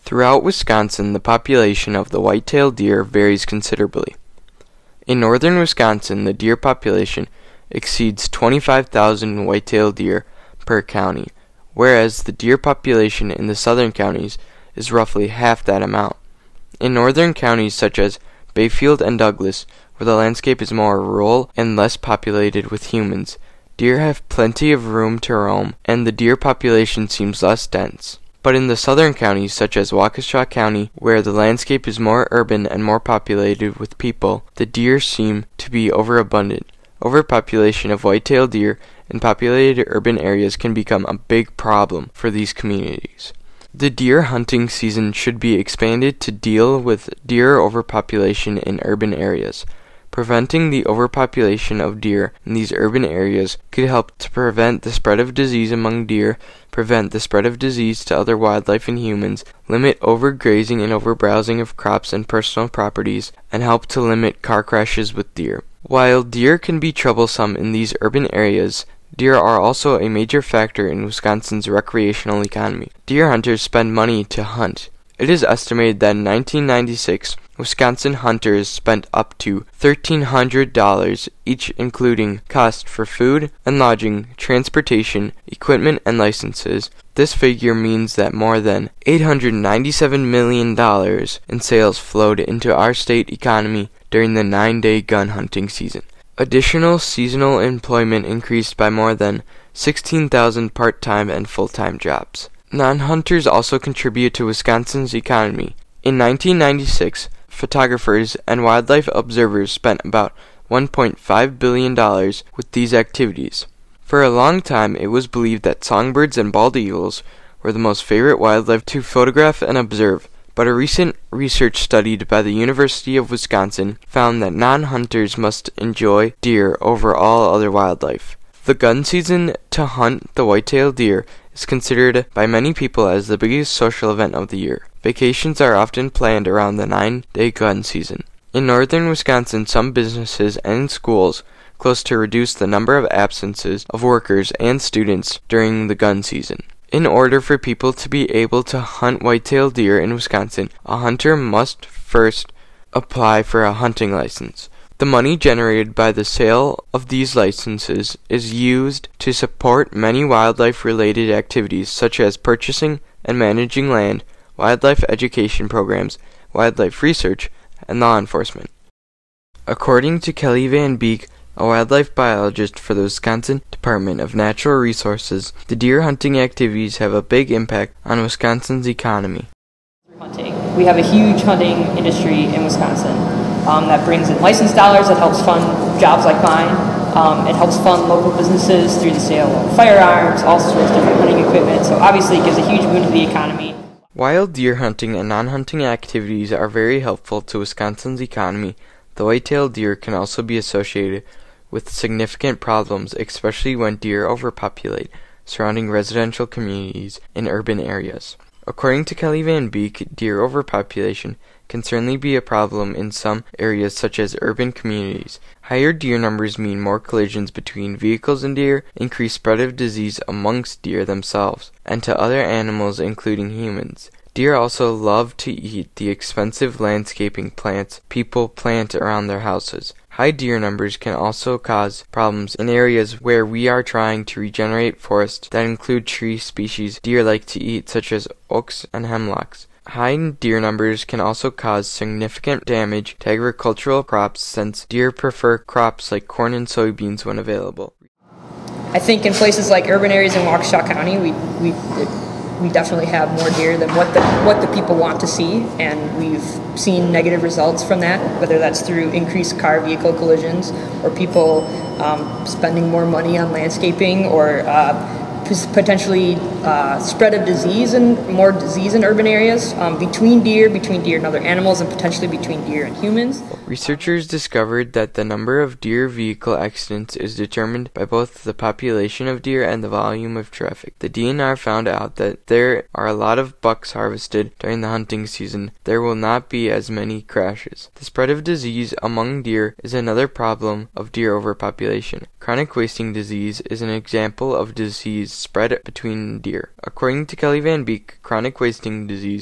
Throughout Wisconsin, the population of the white-tailed deer varies considerably. In northern Wisconsin, the deer population exceeds 25,000 white-tailed deer per county, whereas the deer population in the southern counties is roughly half that amount. In northern counties such as Bayfield and Douglas, where the landscape is more rural and less populated with humans, deer have plenty of room to roam, and the deer population seems less dense. But in the southern counties, such as Waukesha County, where the landscape is more urban and more populated with people, the deer seem to be overabundant. Overpopulation of white-tailed deer in populated urban areas can become a big problem for these communities. The deer hunting season should be expanded to deal with deer overpopulation in urban areas. Preventing the overpopulation of deer in these urban areas could help to prevent the spread of disease among deer, prevent the spread of disease to other wildlife and humans, limit overgrazing and overbrowsing of crops and personal properties, and help to limit car crashes with deer. While deer can be troublesome in these urban areas, deer are also a major factor in Wisconsin's recreational economy. Deer hunters spend money to hunt. It is estimated that in 1996, Wisconsin hunters spent up to $1,300 each, including cost for food and lodging, transportation, equipment, and licenses. This figure means that more than $897 million in sales flowed into our state economy during the 9-day gun hunting season. Additional seasonal employment increased by more than 16,000 part-time and full-time jobs. Non-hunters also contribute to Wisconsin's economy. In 1996, photographers and wildlife observers spent about $1.5 billion with these activities. For a long time, it was believed that songbirds and bald eagles were the most favorite wildlife to photograph and observe, but a recent research study by the University of Wisconsin found that non-hunters must enjoy deer over all other wildlife. The gun season to hunt the white-tailed deer is considered by many people as the biggest social event of the year. Vacations are often planned around the 9-day gun season. In northern Wisconsin, some businesses and schools close to reduce the number of absences of workers and students during the gun season. In order for people to be able to hunt white-tailed deer in Wisconsin, a hunter must first apply for a hunting license. The money generated by the sale of these licenses is used to support many wildlife-related activities such as purchasing and managing land, wildlife education programs, wildlife research, and law enforcement. According to Kelly Van Beek, a wildlife biologist for the Wisconsin Department of Natural Resources, the deer hunting activities have a big impact on Wisconsin's economy. Hunting. We have a huge hunting industry in Wisconsin that brings in license dollars, that helps fund jobs like mine. It helps fund local businesses through the sale of firearms, all sorts of different hunting equipment. So obviously it gives a huge boon to the economy. While deer hunting and non-hunting activities are very helpful to Wisconsin's economy, the white-tailed deer can also be associated with significant problems, especially when deer overpopulate surrounding residential communities in urban areas. According to Kelly Van Beek, deer overpopulation can certainly be a problem in some areas such as urban communities. Higher deer numbers mean more collisions between vehicles and deer, increased spread of disease amongst deer themselves, and to other animals including humans. Deer also love to eat the expensive landscaping plants people plant around their houses. High deer numbers can also cause problems in areas where we are trying to regenerate forests that include tree species deer like to eat, such as oaks and hemlocks. High deer numbers can also cause significant damage to agricultural crops, since deer prefer crops like corn and soybeans when available. I think in places like urban areas in Waukesha County, we definitely have more deer than what the people want to see, and we've seen negative results from that, whether that's through increased car vehicle collisions or people spending more money on landscaping, or potentially spread of disease and more disease in urban areas between deer and other animals, and potentially between deer and humans. Researchers discovered that the number of deer vehicle accidents is determined by both the population of deer and the volume of traffic. The DNR found out that there are a lot of bucks harvested during the hunting season. There will not be as many crashes. The spread of disease among deer is another problem of deer overpopulation. Chronic wasting disease is an example of disease spread between deer. According to Kelly Van Beek, chronic wasting disease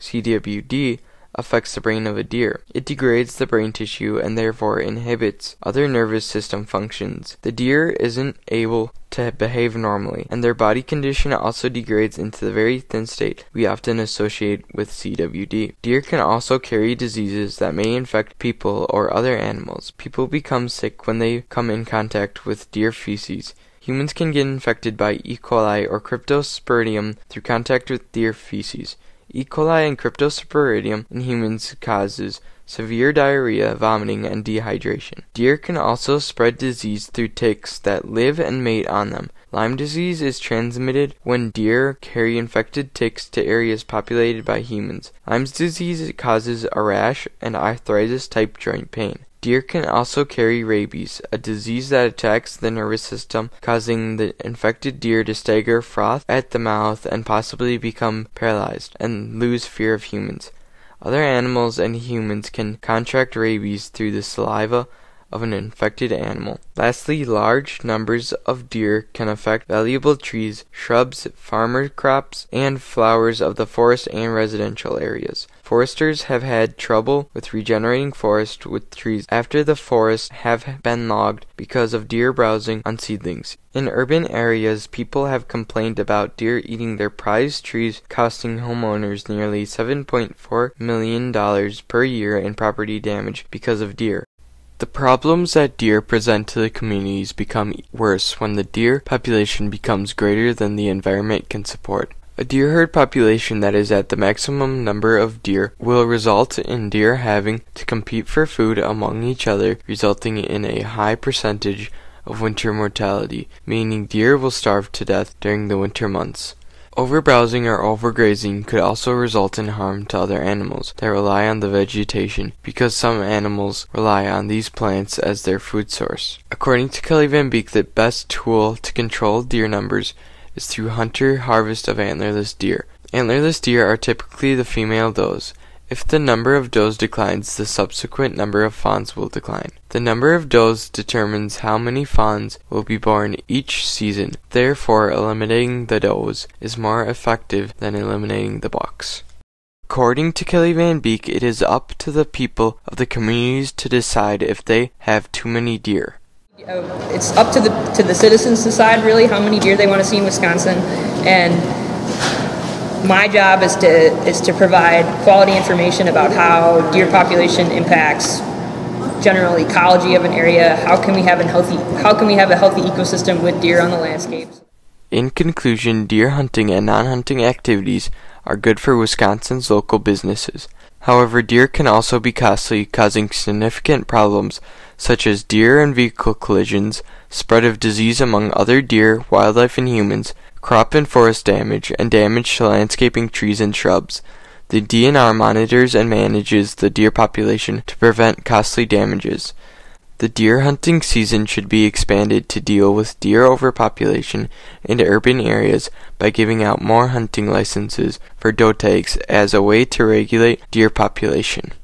CWD, affects the brain of a deer. It degrades the brain tissue and therefore inhibits other nervous system functions. The deer isn't able to behave normally, and their body condition also degrades into the very thin state we often associate with CWD. Deer can also carry diseases that may infect people or other animals. People become sick when they come in contact with deer feces. Humans can get infected by E. coli or Cryptosporidium through contact with deer feces. E. coli and Cryptosporidium in humans causes severe diarrhea, vomiting, and dehydration. Deer can also spread disease through ticks that live and mate on them. Lyme disease is transmitted when deer carry infected ticks to areas populated by humans. Lyme disease causes a rash and arthritis-type joint pain. Deer can also carry rabies, a disease that attacks the nervous system, causing the infected deer to stagger, froth at the mouth, and possibly become paralyzed and lose fear of humans. Other animals and humans can contract rabies through the saliva of an infected animal. Lastly, large numbers of deer can affect valuable trees, shrubs, farmer crops, and flowers of the forest and residential areas. Foresters have had trouble with regenerating forest with trees after the forests have been logged because of deer browsing on seedlings. In urban areas, people have complained about deer eating their prized trees, costing homeowners nearly $7.4 million per year in property damage because of deer. The problems that deer present to the communities become worse when the deer population becomes greater than the environment can support. A deer herd population that is at the maximum number of deer will result in deer having to compete for food among each other, resulting in a high percentage of winter mortality, meaning deer will starve to death during the winter months. Overbrowsing or overgrazing could also result in harm to other animals that rely on the vegetation, because some animals rely on these plants as their food source. According to Kelly Van Beek, the best tool to control deer numbers is through hunter harvest of antlerless deer. Antlerless deer are typically the female does. If the number of does declines, the subsequent number of fawns will decline. The number of does determines how many fawns will be born each season. Therefore, eliminating the does is more effective than eliminating the bucks. According to Kelly Van Beek, it is up to the people of the communities to decide if they have too many deer. It's up to the citizens to decide really how many deer they want to see in Wisconsin, and my job is to provide quality information about how deer population impacts general ecology of an area. How can we have a healthy ecosystem with deer on the landscapes? In conclusion, deer hunting and non-hunting activities are good for Wisconsin's local businesses. However, deer can also be costly, causing significant problems such as deer and vehicle collisions, spread of disease among other deer, wildlife, and humans, crop and forest damage, and damage to landscaping trees and shrubs. The DNR monitors and manages the deer population to prevent costly damages. The deer hunting season should be expanded to deal with deer overpopulation in urban areas by giving out more hunting licenses for doe tags as a way to regulate deer population.